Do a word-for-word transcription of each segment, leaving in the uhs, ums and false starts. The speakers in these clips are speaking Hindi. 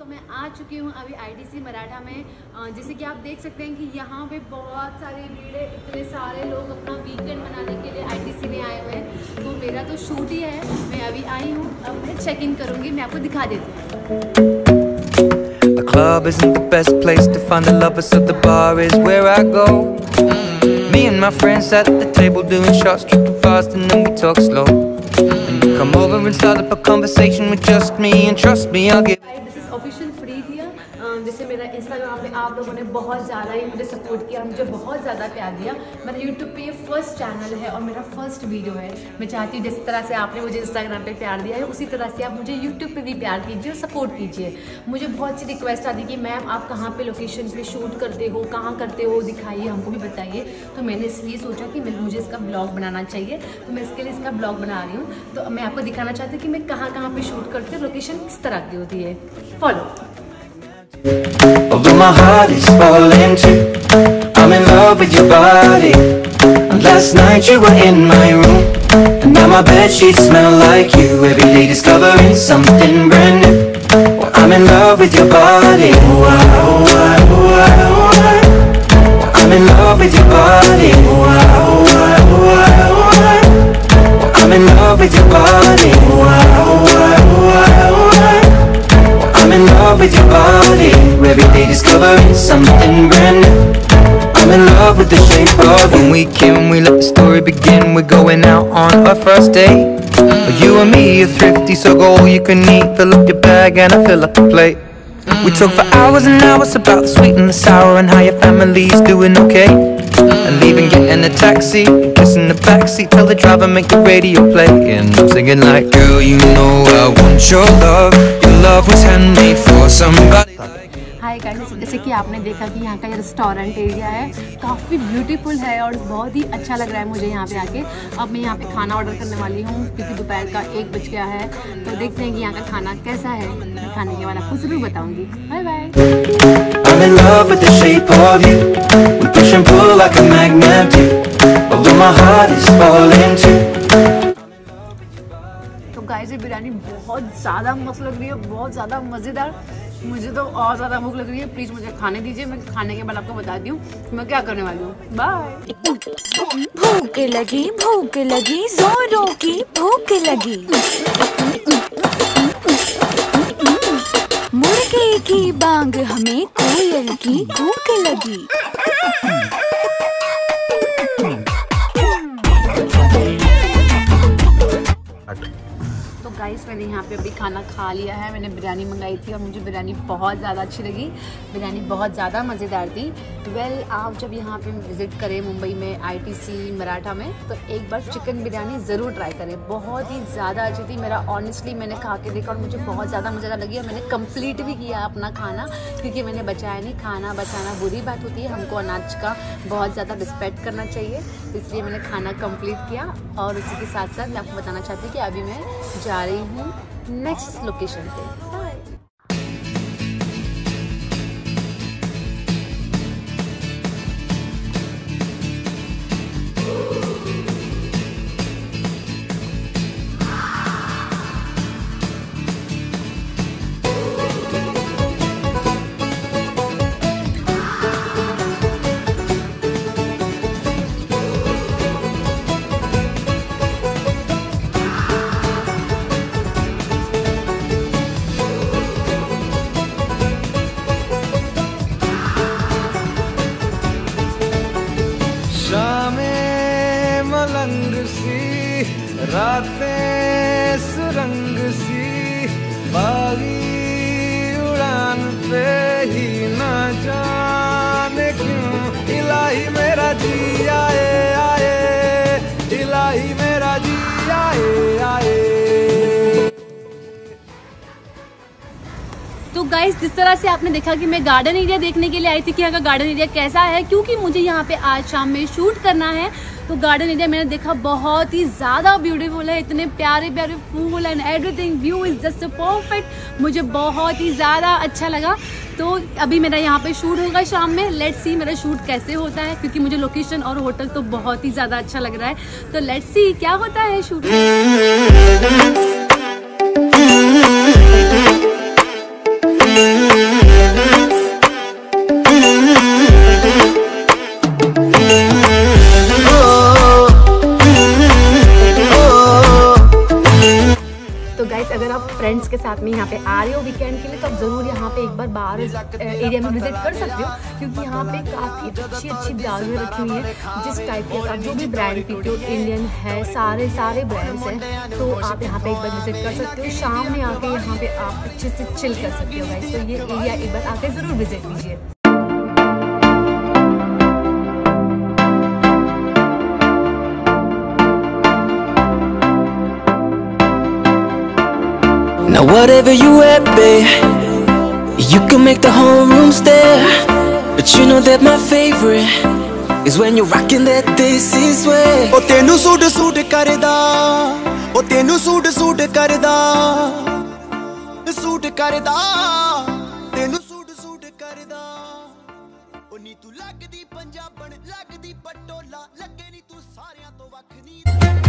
मैं आ चुकी हूँ अभी आईटीसी मराठा में। जैसे कि आप देख सकते हैं कि यहाँ पे बहुत सारी भीड़ है, इतने सारे लोग अपना वीकेंड मनाने के लिए आईटीसी में आए हुए हैं। तो मेरा तो शूट ही है, मैं अभी आई हूँ, अब मैं चेक इन करूँगी, मैं आपको दिखा देती हूँ। The club isn't the best place to find the lovers, so the bar is where I go. Me and my friends at the table doing shots, tripping fast and then we talk slow. And you come over and start up a conversation with just me, and trust me, I'll give. This is official free here. जैसे मेरा इंस्टाग्राम पे आप लोगों ने बहुत ज़्यादा ही मुझे सपोर्ट किया, मुझे बहुत ज़्यादा प्यार दिया। मेरा यूट्यूब पे ये फर्स्ट चैनल है और मेरा फर्स्ट वीडियो है। मैं चाहती हूँ जिस तरह से आपने मुझे इंस्टाग्राम पे प्यार दिया है, उसी तरह से आप मुझे यूट्यूब पे भी प्यार कीजिए और सपोर्ट कीजिए। मुझे बहुत सी रिक्वेस्ट आती कि मैम आप कहाँ पे लोकेशन पे शूट करते हो, कहाँ करते हो, दिखाइए, हमको भी बताइए। तो मैंने इसलिए सोचा कि मैं मुझे इसका ब्लॉग बनाना चाहिए, तो मैं इसके लिए इसका ब्लॉग बना रही हूँ। तो मैं आपको दिखाना चाहती हूँ कि मैं कहाँ कहाँ पर शूट करती हूँ, लोकेशन किस तरह की होती है। Follow. Although my heart is falling too, I'm in love with your body. And last night you were in my room, and now my bedsheets smell like you. Every day discovering something brand new. Well, I'm in love with your body. Oh, I, oh, I, oh, I, oh, I. Well, I'm in love with your body. Oh, I, oh, I, oh, I, oh, I. Well, I'm in love with your body. Oh, I, oh, I, oh, I, oh, I. I'm in love with your body. Every day discovering something brand new. I'm in love with the shape of you. When we came, we let the story begin. We're going out on our first date. You and me are thrifty, so go all you can eat. Fill up your bag and I fill up the plate. We talk for hours and hours about the sweet and the sour, and how your family's doing okay. And leaving, getting a taxi, kissing the backseat, tell the driver make the radio play. And I'm singing like, girl, you know I want your love. Your love was handmade for somebody. Hi guys, जैसे कि आपने देखा कि यहाँ का ये रेस्टोरेंट एरिया है, काफ़ी ब्यूटीफुल है और बहुत ही अच्छा लग रहा है मुझे यहाँ पे आके। अब मैं यहाँ पे खाना ऑर्डर करने वाली हूँ क्योंकि दोपहर का एक बज गया है। तो देखते हैं कि यहाँ का खाना कैसा है। मैं खाने के बाद आपको ज़रूर बताऊँगी। Bye bye. I'm in love with the shape of you. We push and pull like a magnet do. Although my heart is falling too. तो गाइस ये बिरयानी बहुत ज़्यादा मस्त लग रही है, बहुत ज़्यादा मज़ेदार। मुझे तो और ज़्यादा भूख लग रही है। प्लीज़ मुझे खाने दीजिए, मैं खाने के बाद आपको बताती हूँ मैं क्या करने वाली हूँ। बाय। भूख लगी, भूख लगी, जोरों की भूख लगी। मुर्गे की बांग हमें कोयल की भूख लगी। तो गाइस मैंने यहाँ पे अभी खाना खा लिया है। मैंने बिरयानी मंगाई थी और मुझे बिरयानी बहुत ज़्यादा अच्छी लगी। बिरयानी बहुत ज़्यादा मज़ेदार थी। वेल well, आप जब यहाँ पे विज़िट करें मुंबई में आईटीसी मराठा में, तो एक बार चिकन बिरयानी ज़रूर ट्राई करें। बहुत ही ज़्यादा अच्छी थी। मेरा ऑनेस्टली मैंने खा के देखा और मुझे बहुत ज़्यादा मज़ेदार लगी और मैंने कंप्लीट भी किया अपना खाना, क्योंकि मैंने बचाया नहीं। खाना बचाना बुरी बात होती है, हमको अनाज का बहुत ज़्यादा रिस्पेक्ट करना चाहिए, इसलिए मैंने खाना कंप्लीट किया। और उसी के साथ साथ मैं आपको बताना चाहती हूँ कि अभी मैं जा रही हूँ नेक्स्ट लोकेशन पे। मलंग सी रातें सुरंग सी, बागी उड़ान पे ही ना जाने क्यों इलाही मेरा जी आए आए, इलाही मेरा जी आए आए। तो गाइस जिस तरह से आपने देखा कि मैं गार्डन एरिया देखने के लिए आई थी कि यहाँ का गार्डन एरिया कैसा है, क्योंकि मुझे यहाँ पे आज शाम में शूट करना है। तो गार्डन एरिया मैंने देखा बहुत ही ज़्यादा ब्यूटीफुल है, इतने प्यारे प्यारे फूल and everything, view is just perfect. मुझे बहुत ही ज़्यादा अच्छा लगा। तो अभी मेरा यहाँ पे शूट होगा शाम में। लेट्स सी मेरा शूट कैसे होता है, क्योंकि मुझे लोकेशन और होटल तो बहुत ही ज़्यादा अच्छा लग रहा है। तो लेट्स सी क्या होता है शूट। Mm-hmm. साथ में यहाँ पे आ रहे हो वीकेंड के लिए तो आप ज़रूर यहाँ पे एक बार बाहर एरिया में विजिट कर सकते हो, क्योंकि यहाँ पे काफ़ी अच्छी अच्छी दालें रखी हुई हैं। जिस टाइप के आप जो भी ब्रांड पीते हो, इंडियन है, सारे सारे ब्रांड्स हैं, तो आप यहाँ पे एक बार विजिट कर सकते हो। शाम में आके यहाँ पे आप अच्छे से चिल कर सकते हो गाइस, तो ये एरिया एक बार आके ज़रूर विजिट कीजिए। Now whatever you at, babe, you can make the whole room stare. But you know that my favorite is when you're rocking that this is way. O tenu suit suit karda, o tenu suit suit karda, suit karda, tenu suit suit karda. O नी तू लगदी पंजाबन, लगदी पटोला, लगे नी तू सारियां तो वख नी।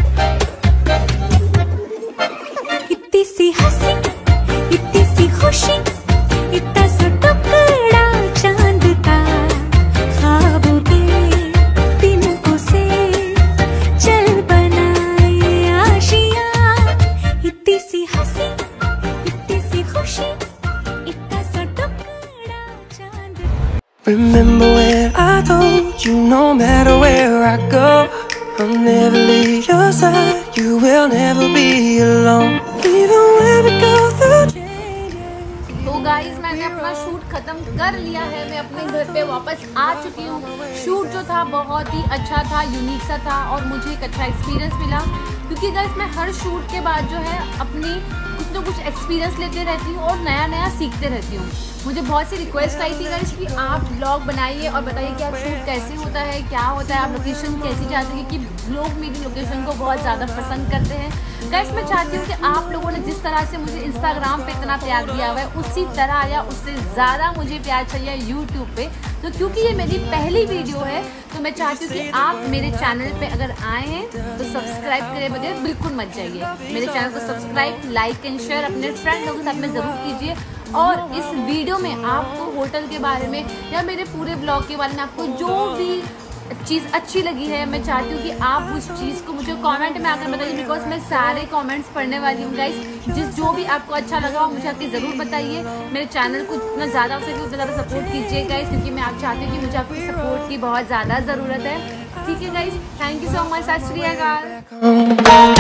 इतनी सी हंसी, इतनी सी खुशी, इतना सा टुकड़ा चांद का, ख्वाबों के तिनकों से चल बनाए आशियां। इतनी सी हंसी, इतनी सी खुशी, इतना सा टुकड़ा चांद का। Remember when I told you no matter where I go, I'll never leave your side, you will never be alone, even when we go through changes. तो गाइस मैंने अपना शूट खत्म कर लिया है, मैं अपने घर पे वापस आ चुकी हूँ। शूट जो था बहुत ही अच्छा था, यूनिक सा था और मुझे एक अच्छा एक्सपीरियंस मिला, क्योंकि गाइस मैं हर शूट के बाद जो है अपनी कुछ ना कुछ एक्सपीरियंस लेते रहती हूँ और नया नया सीखते रहती हूँ। मुझे बहुत सी रिक्वेस्ट आई थी गाइस कि आप ब्लॉग बनाइए और बताइए कि आप शूट कैसे होता है, क्या होता है, आप लोकेशन कैसी चाहते हैं, क्योंकि लोग मेरी लोकेशन को बहुत ज़्यादा पसंद करते हैं। गाइस मैं चाहती हूँ कि आप लोगों ने जिस तरह से मुझे इंस्टाग्राम पे इतना प्यार दिया हुआ है, उसी तरह या उससे ज़्यादा मुझे प्यार चाहिए यूट्यूब पे। तो क्योंकि ये मेरी पहली वीडियो है, तो मैं चाहती हूँ कि आप मेरे चैनल पे अगर आए हैं तो सब्सक्राइब करे बगैर बिल्कुल मत जाइए। मेरे चैनल को सब्सक्राइब, लाइक एंड शेयर अपने फ्रेंड लोगों के साथ में ज़रूर कीजिए। और इस वीडियो में आपको होटल के बारे में या मेरे पूरे ब्लॉग के बारे में आपको जो भी चीज़ अच्छी लगी है, मैं चाहती हूँ कि आप उस चीज़ को मुझे कमेंट में आकर बताइए, बिकॉज मैं सारे कमेंट्स पढ़ने वाली हूँ गाइस। जिस जो भी आपको अच्छा लगा वो मुझे आके ज़रूर बताइए। मेरे चैनल को जितना ज़्यादा हो सके उतना ज़्यादा सपोर्ट कीजिए गाइस, क्योंकि मैं आप चाहती हूँ कि मुझे आपकी सपोर्ट की बहुत ज़्यादा ज़रूरत है। ठीक है guys, thank you so much, सत श्री अकाल।